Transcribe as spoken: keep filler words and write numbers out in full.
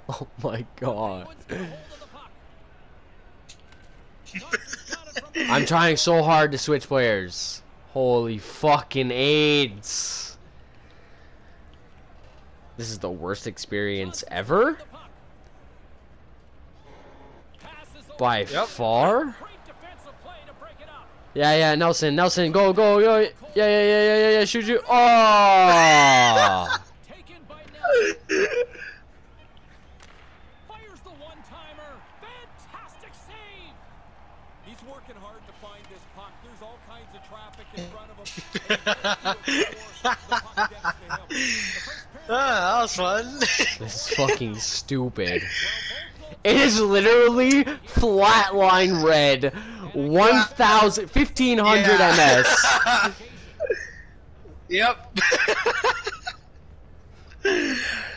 Oh my god. I'm trying so hard to switch players. Holy fucking AIDS. This is the worst experience ever? By Yep. far? Yeah, yeah, Nelson, Nelson, go, go, go. Yeah, yeah, yeah, yeah, yeah, yeah, shoot you. Oh! Fires the one-timer. Fantastic save. He's working hard to find this puck. There's all kinds of traffic in front of him. Ah, that was fun. This is fucking stupid. It is literally flatline red. one thousand, fifteen hundred Yeah. M S. Yep.